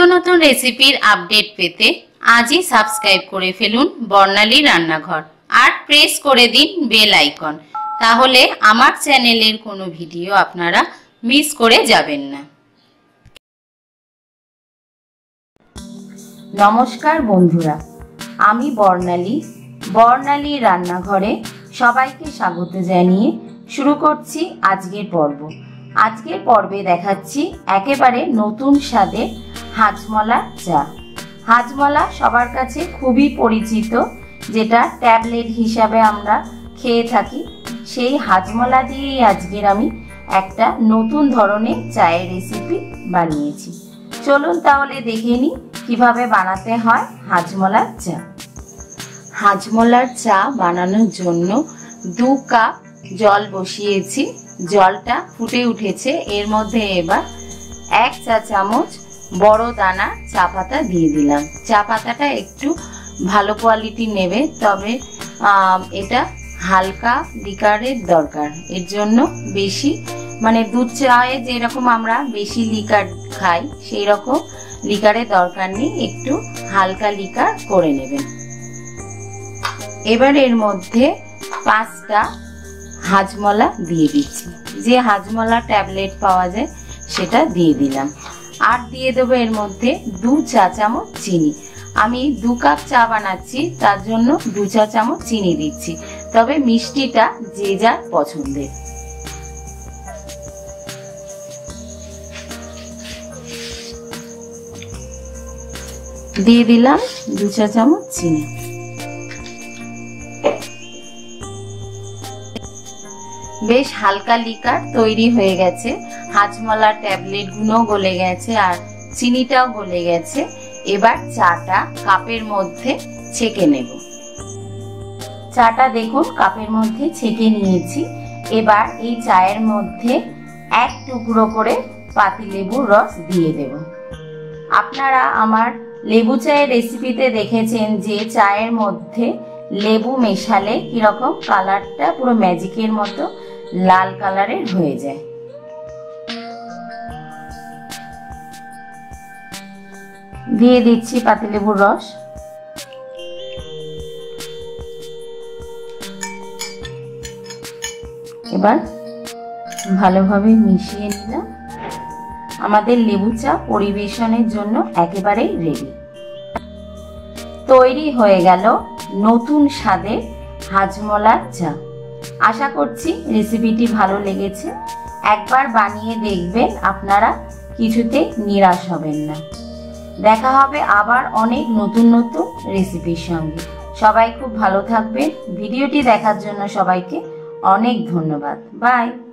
নতুন রেসিপির আপডেট পেতে আজই সাবস্ক্রাইব করে ফেলুন বর্ণালী রান্নাঘর আর প্রেস করে দিন বেল আইকন, তাহলে আমার চ্যানেলের কোনো ভিডিও আপনারা মিস করে যাবেন না। নমস্কার বন্ধুরা, আমি বর্ণালী রান্নাঘরে সবাইকে স্বাগত জানিয়ে শুরু করছি আজকের পর্ব। আজকের পর্বে দেখাচ্ছি একেবারে নতুন স্বাদের হাজমলা চা। হাজমলা সবার কাছে খুবই পরিচিত, যেটা ট্যাবলেট হিসাবে আমরা খেয়ে থাকি। সেই হাজমলা দিয়েই আজকের আমি একটা নতুন ধরনের চায়ের রেসিপি বানিয়েছি। চলুন তাহলে দেখে নিই কিভাবে বানাতে হয় হাজমলার চা। হাজমলার চা বানানোর জন্য 2 কাপ জল বসিয়েছি। জলটা ফুটে উঠেছে, এর মধ্যে এবার 1 চা চামচ বড় দানা চা পাতা দিয়ে দিলাম। চা পাতাটা একটু ভালো কোয়ালিটি নেবে, তবে এটা হালকা লিকারের দরকার। এর জন্য বেশি দুধ চায়ে যেরকম আমরা বেশি লিকার খাই সেই রকম লিকারের দরকার নেই, একটু হালকা লিকার করে নেবেন। এবার এর মধ্যে 5টা হাজমলা দিয়ে দিচ্ছি। যে হাজমলা ট্যাবলেট পাওয়া যায় সেটা দিয়ে দিলাম। আর দিয়ে দেবো এর মধ্যে 2 চা চামচ চিনি। আমি 2 কাপ চা বানাচ্ছি, তার জন্য 2 চা চামচ চিনি দিচ্ছি, তবে মিষ্টিটা যে যার পছন্দের। দিয়ে দিলাম 2 চা চামচ চিনি। বেশ হালকা লিকার তৈরি হয়ে গেছে, হাজমলার ট্যাবলেট গুলো গলে গেছে আর চিনিটাও গলে গেছে। এবার চাটা কাপের মধ্যে ছেঁকে নেব। চাটা দেখুন কাপের মধ্যে ছেঁকে নিয়েছি। এবার এই চায়ের মধ্যে 1 টুকরো করে পাতিলেবুর রস দিয়ে দেব। আপনারা আমার লেবু চায়ের রেসিপিতে দেখেছেন যে চায়ের মধ্যে লেবু মেশালে কিরকম কালারটা পুরো ম্যাজিকের মতো লাল কালারের হয়ে যায়। দিয়ে দিচ্ছি পাতিলেবুর রস। এবার ভালোভাবে মিশিয়ে নিলাম। আমাদের লেবু চা পরিবেশনের জন্য একেবারেই রেডি। তৈরি হয়ে গেল নতুন স্বাদের হাজমলার চা। আশা করছি রেসিপিটি ভালো লেগেছে। একবার বানিয়ে দেখবেন, আপনারা কিছুতেই নিরাশ হবেন না। দেখা হবে আবার অনেক নতুন নতুন রেসিপির সঙ্গে। সবাই খুব ভালো থাকবেন। ভিডিওটি দেখার জন্য সবাইকে অনেক ধন্যবাদ। বাই।